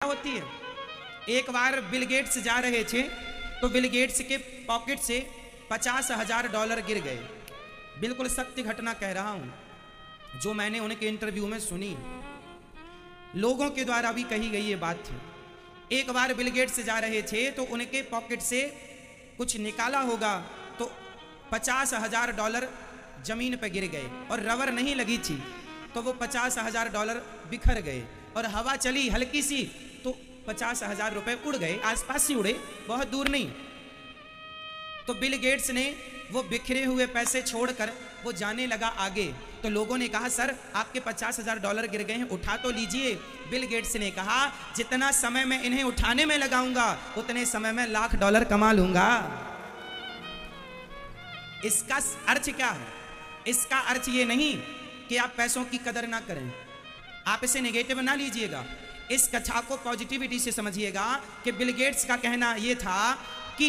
होती है। एक बार बिल गेट्स जा रहे थे तो बिल गेट्स के पॉकेट से $50,000 गिर गए। बिल्कुल सत्य घटना कह रहा हूं, जो मैंने उनके इंटरव्यू में सुनी, लोगों के द्वारा भी कही गई ये बात थी। एक बार बिल गेट्स जा रहे थे तो उनके पॉकेट से कुछ निकाला होगा तो $50,000 जमीन पर गिर गए और रबर नहीं लगी थी तो वो $50,000 बिखर गए और हवा चली हल्की सी तो $50,000 उड़ गए, आसपास ही उड़े, बहुत दूर नहीं। तो बिल गेट्स ने वो बिखरे हुए पैसे छोड़कर वो जाने लगा आगे। तो लोगों ने कहा, सर आपके $50,000 गिर गए हैं, उठा तो लीजिए। बिल गेट्स ने कहा, जितना समय मैं इन्हें उठाने में लगाऊंगा उतने समय में $1,00,000 कमा लूंगा। इसका अर्थ क्या है? इसका अर्थ ये नहीं कि आप पैसों की कदर ना करें, आप इसे नेगेटिव ना लीजिएगा। इस कथा को पॉजिटिविटी से समझिएगा कि बिल गेट्स का कहना यह था कि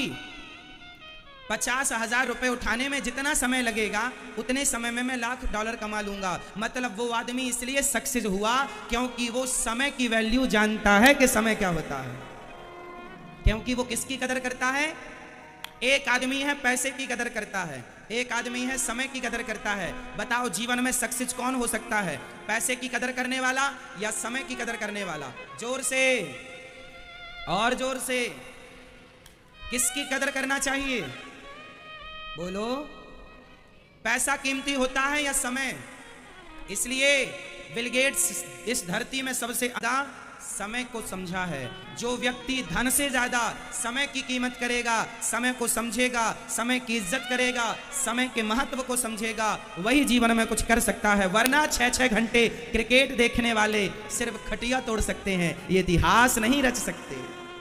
$50,000 उठाने में जितना समय लगेगा उतने समय में मैं $1,00,000 कमा लूंगा। मतलब वो आदमी इसलिए सक्सेस हुआ क्योंकि वो समय की वैल्यू जानता है कि समय क्या होता है। क्योंकि वो किसकी कदर करता है? एक आदमी है पैसे की कदर करता है, एक आदमी है समय की कदर करता है। बताओ जीवन में सक्सेस कौन हो सकता है? पैसे की कदर करने वाला या समय की कदर करने वाला? जोर से और जोर से, किसकी कदर करना चाहिए? बोलो। पैसा कीमती होता है या समय? इसलिए बिल गेट्स इस धरती में सबसे ज्यादा समय को समझा है। जो व्यक्ति धन से ज्यादा समय की कीमत करेगा, समय को समझेगा, समय की इज्जत करेगा, समय के महत्व को समझेगा, वही जीवन में कुछ कर सकता है। वरना 6-6 घंटे क्रिकेट देखने वाले सिर्फ खटिया तोड़ सकते हैं, ये इतिहास नहीं रच सकते।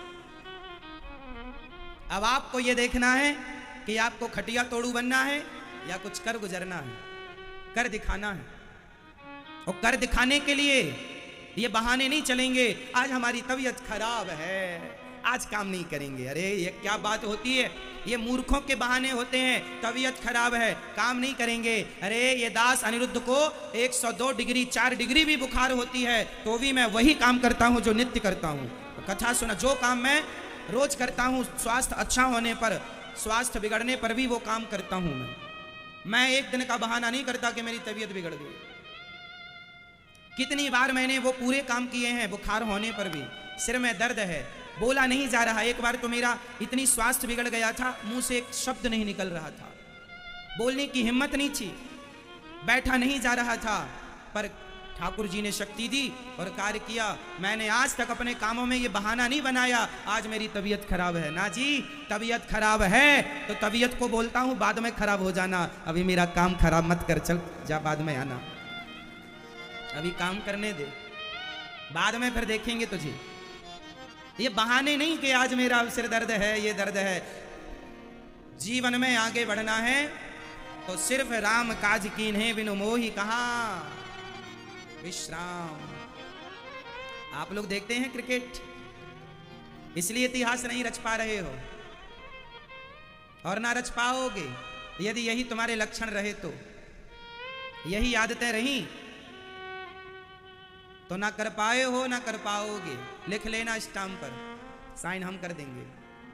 अब आपको ये देखना है कि आपको खटिया तोड़ू बनना है या कुछ कर गुजरना है, कर दिखाना है। और कर दिखाने के लिए ये बहाने नहीं चलेंगे। आज हमारी तबीयत खराब है, आज काम नहीं करेंगे। अरे ये क्या बात होती है? ये मूर्खों के बहाने होते हैं। तबीयत खराब है, काम नहीं करेंगे। अरे ये दास अनिरुद्ध को 102 डिग्री 4 डिग्री भी बुखार होती है तो भी मैं वही काम करता हूं जो नित्य करता हूं। कथा सुना, जो काम मैं रोज करता हूं, स्वास्थ्य अच्छा होने पर, स्वास्थ्य बिगड़ने पर भी वो काम करता हूं। मैं एक दिन का बहाना नहीं करता कि मेरी तबीयत बिगड़ गई। कितनी बार मैंने वो पूरे काम किए हैं, बुखार होने पर भी। सिर में दर्द है, बोला नहीं जा रहा। एक बार तो मेरा इतनी स्वास्थ्य बिगड़ गया था, मुंह से एक शब्द नहीं निकल रहा था, बोलने की हिम्मत नहीं थी, बैठा नहीं जा रहा था। पर ठाकुर जी ने शक्ति दी और कार्य किया। मैंने आज तक अपने कामों में ये बहाना नहीं बनाया आज मेरी तबीयत खराब है। ना जी, तबीयत खराब है तो तबीयत को बोलता हूं बाद में खराब हो जाना, अभी मेरा काम खराब मत कर, चल जा बाद में आना, अभी काम करने दे, बाद में फिर देखेंगे तुझे। ये बहाने नहीं कि आज मेरा सिर दर्द है, ये दर्द है। जीवन में आगे बढ़ना है तो सिर्फ राम काज कीन्हे बिनु मोहि कहाँ विश्राम। आप लोग देखते हैं क्रिकेट, इसलिए इतिहास नहीं रच पा रहे हो और ना रच पाओगे। यदि यही तुम्हारे लक्षण रहे तो, यही आदतें रही तो ना कर पाए हो ना कर पाओगे। लिख लेना स्टाम्प पर, साइन हम कर देंगे।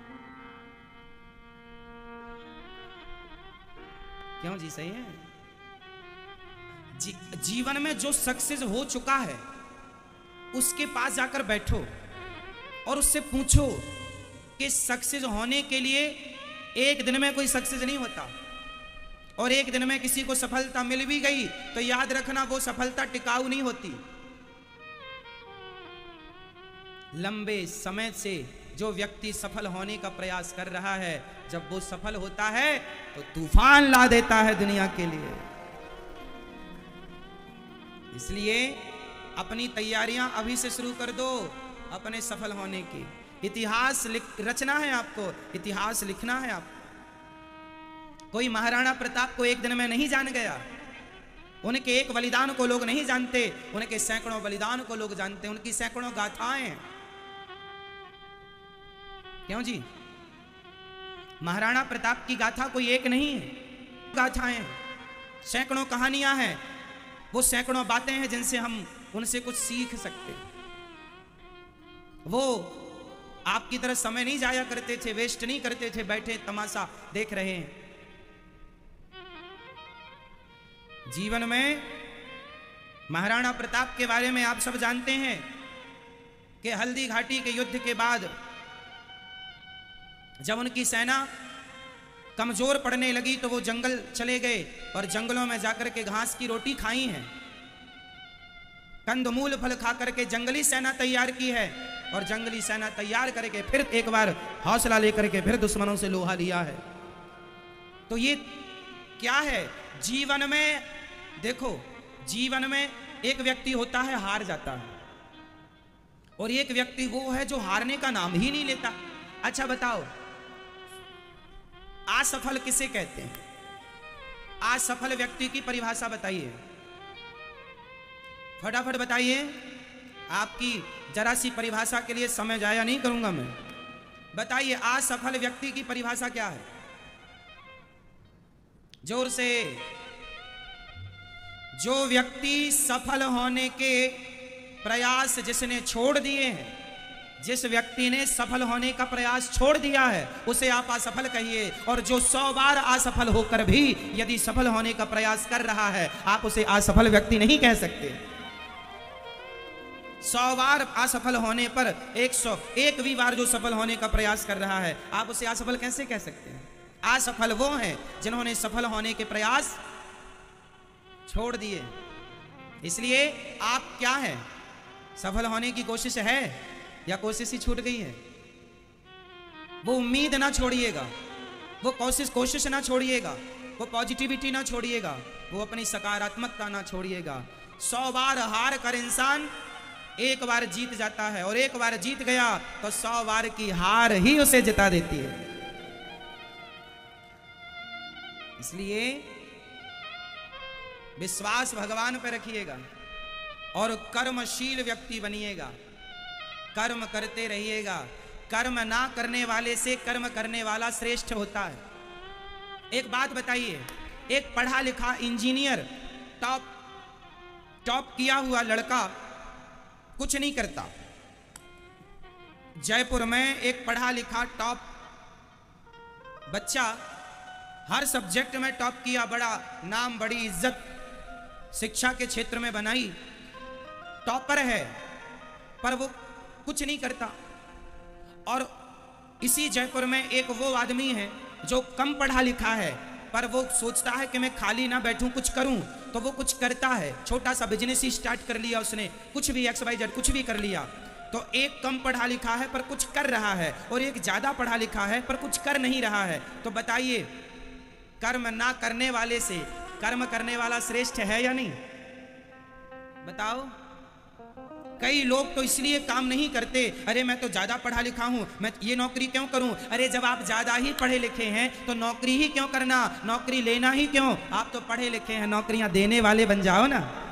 क्यों जी? सही है। जीवन में जो सक्सेस हो चुका है उसके पास जाकर बैठो और उससे पूछो कि सक्सेस होने के लिए एक दिन में कोई सक्सेस नहीं होता, और एक दिन में किसी को सफलता मिल भी गई तो याद रखना वो सफलता टिकाऊ नहीं होती। लंबे समय से जो व्यक्ति सफल होने का प्रयास कर रहा है, जब वो सफल होता है तो तूफान ला देता है दुनिया के लिए। इसलिए अपनी तैयारियां अभी से शुरू कर दो अपने सफल होने की। इतिहास रचना है आपको, इतिहास लिखना है आपको। कोई महाराणा प्रताप को एक दिन में नहीं जान गया, उनके एक बलिदान को लोग नहीं जानते, उनके सैकड़ों बलिदान को लोग जानते हैं, उनकी सैकड़ों गाथाएं हैं। क्यों जी? महाराणा प्रताप की गाथा कोई एक नहीं है, गाथाएं, सैकड़ों कहानियां हैं, वो सैकड़ों बातें हैं जिनसे हम उनसे कुछ सीख सकते हैं। वो आपकी तरह समय नहीं जाया करते थे, वेस्ट नहीं करते थे, बैठे तमाशा देख रहे हैं। जीवन में महाराणा प्रताप के बारे में आप सब जानते हैं कि हल्दी घाटी के युद्ध के बाद जब उनकी सेना कमजोर पड़ने लगी तो वो जंगल चले गए और जंगलों में जाकर के घास की रोटी खाई है, कंदमूल फल खा करके जंगली सेना तैयार की है और जंगली सेना तैयार करके फिर एक बार हौसला लेकर के फिर दुश्मनों से लोहा लिया है। तो ये क्या है जीवन में? देखो, जीवन में एक व्यक्ति होता है हार जाता है और एक व्यक्ति वो है जो हारने का नाम ही नहीं लेता। अच्छा बताओ, असफल किसे कहते हैं? असफल व्यक्ति की परिभाषा बताइए, फटाफट बताइए। आपकी जरा सी परिभाषा के लिए समय जाया नहीं करूंगा मैं। बताइए, असफल व्यक्ति की परिभाषा क्या है? जोर से। जो व्यक्ति सफल होने के प्रयास जिसने छोड़ दिए हैं, जिस व्यक्ति ने सफल होने का प्रयास छोड़ दिया है उसे आप असफल कहिए। और जो 100 बार असफल होकर भी यदि सफल होने का प्रयास कर रहा है, आप उसे असफल व्यक्ति नहीं कह सकते। 100 बार असफल होने पर 101वीं बार जो सफल होने का प्रयास कर रहा है, आप उसे असफल कैसे कह सकते हैं? असफल वो हैं जिन्होंने सफल होने के प्रयास छोड़ दिए। इसलिए आप क्या हैं? सफल होने की कोशिश है या कोशिश ही छूट गई है? वो उम्मीद ना छोड़िएगा, वो कोशिश ना छोड़िएगा, वो पॉजिटिविटी ना छोड़िएगा, वो अपनी सकारात्मकता ना छोड़िएगा। 100 बार हार कर इंसान एक बार जीत जाता है और एक बार जीत गया तो 100 बार की हार ही उसे जिता देती है। इसलिए विश्वास भगवान पर रखिएगा और कर्मशील व्यक्ति बनिएगा, कर्म करते रहिएगा। कर्म ना करने वाले से कर्म करने वाला श्रेष्ठ होता है। एक बात बताइए, एक पढ़ा लिखा इंजीनियर टॉप किया हुआ लड़का कुछ नहीं करता। जयपुर में एक पढ़ा लिखा टॉप बच्चा हर सब्जेक्ट में टॉप किया, बड़ा नाम बड़ी इज्जत शिक्षा के क्षेत्र में बनाई, टॉपर है, पर वो कुछ नहीं करता। और इसी जयपुर में एक वो आदमी है जो कम पढ़ा लिखा है पर वो सोचता है कि मैं खाली ना बैठूं, कुछ करूं, तो वो कुछ करता है। छोटा सा बिजनेस ही स्टार्ट कर लिया उसने, कुछ भी XYZ कुछ भी कर लिया। तो एक कम पढ़ा लिखा है पर कुछ कर रहा है और एक ज्यादा पढ़ा लिखा है पर कुछ कर नहीं रहा है। तो बताइए, कर्म ना करने वाले से कर्म करने वाला श्रेष्ठ है या नहीं? बताओ। कई लोग तो इसलिए काम नहीं करते, अरे मैं तो ज्यादा पढ़ा लिखा हूं, मैं ये नौकरी क्यों करूं। अरे जब आप ज्यादा ही पढ़े लिखे हैं तो नौकरी ही क्यों करना, नौकरी लेना ही क्यों? आप तो पढ़े लिखे हैं, नौकरियां देने वाले बन जाओ ना।